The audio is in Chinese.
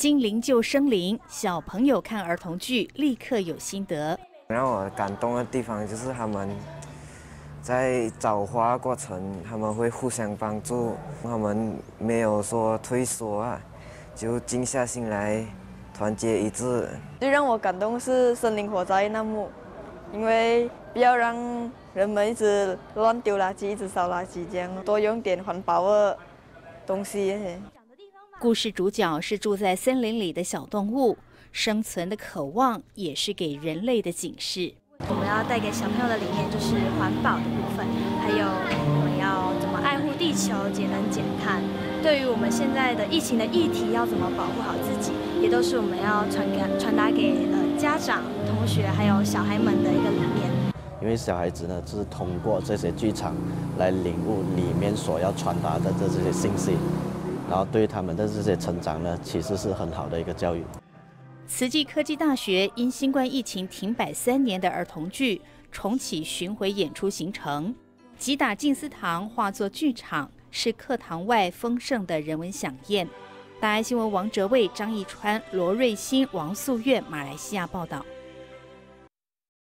精灵救生灵，小朋友看儿童剧立刻有心得。 让我感动的地方就是他们在找花过程，他们会互相帮助，他们没有说退缩啊，就静下心来，团结一致。 最让我感动是森林火灾那幕，因为不要让人们一直乱丢垃圾，一直烧垃圾，这样多用点环保的东西。 故事主角是住在森林里的小动物，生存的渴望也是给人类的警示。 我们要带给小朋友的理念就是环保的部分，还有我们要怎么爱护地球、节能减碳。对于我们现在的疫情的议题，要怎么保护好自己，也都是我们要传达给家长、同学还有小孩们的一个理念。 因为小孩子呢，就是通过这些剧场来领悟里面所要传达的这些信息，然后对他们的这些成长呢，其实是很好的一个教育。 慈济科技大学因新冠疫情停摆3年的儿童剧重启巡回演出行程，吉打静思堂化作剧场，是课堂外丰盛的人文飨宴。大爱新闻王哲卫、张义川、罗瑞欣、王素月，马来西亚报道。